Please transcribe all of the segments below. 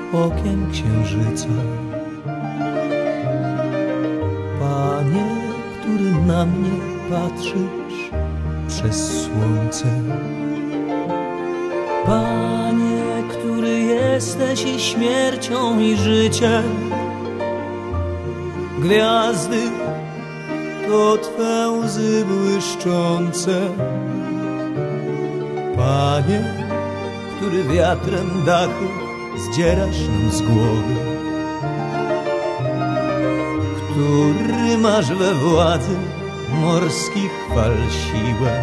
okien księżyca. Panie, który na mnie patrzysz przez słońce. Panie, który jesteś i śmiercią i życiem. Gwiazdy to Twe łzy błyszczące. Panie, który wiatrem dachy zdzierasz nam z głowy, który masz we władzy morskich fal siłę.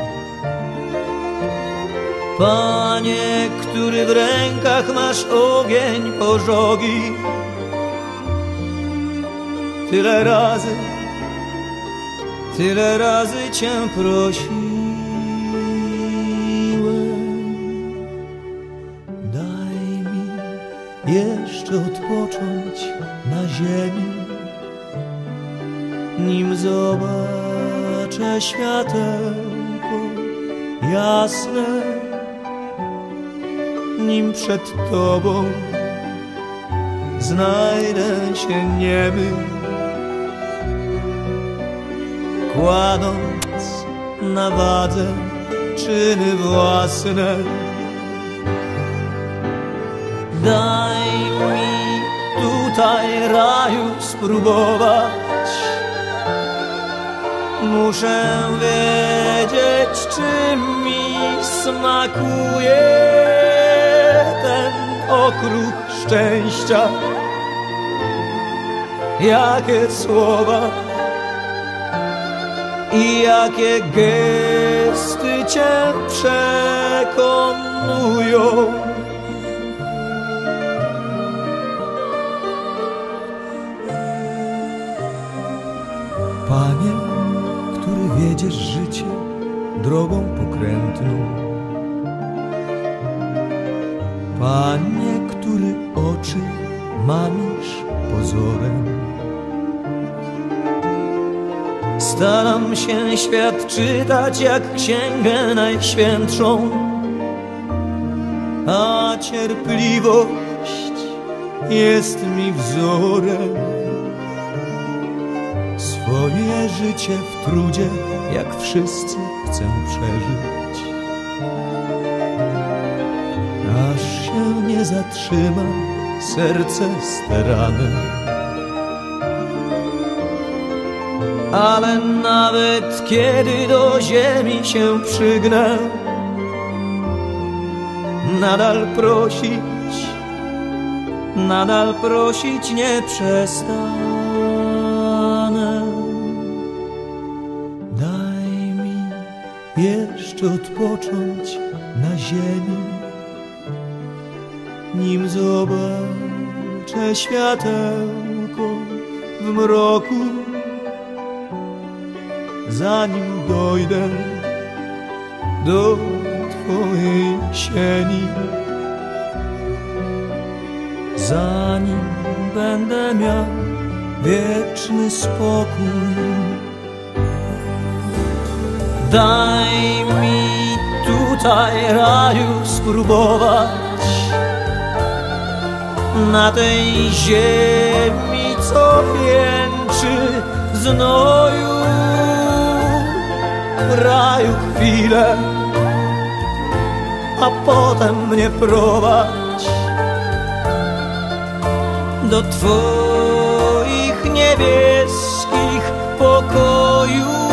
Panie, który w rękach masz ogień pożogi, tyle razy Cię prosiłem. Daj mi jeszcze odpocząć na ziemi, nim zobaczę światełko jasne, nim przed Tobą znajdę się niemy, kładąc na wadze czyny własne. Daj mi tutaj raju spróbować. Muszę wiedzieć, czy mi smakuje ten okruch szczęścia. Jakie słowa i jakie gesty Cię przekonują. Panie, który wiedziesz życie drogą pokrętną. Panie, który oczy mamisz pozorem. Staram się świat czytać jak księgę najświętszą, a cierpliwość jest mi wzorem. Swoje życie w trudzie jak wszyscy chcę przeżyć, aż się nie zatrzyma serce sterane. Ale nawet kiedy do ziemi się przygnę, nadal prosić nie przestanę. Daj mi jeszcze odpocząć na ziemi, nim zobaczę światełko w mroku, zanim dojdę do Twojej sieni, zanim będę miał wieczny spokój. Daj mi tutaj raju spróbować, na tej ziemi, co pięczy w znoju. W raju chwilę, a potem mnie prowadź do Twoich niebieskich pokojów.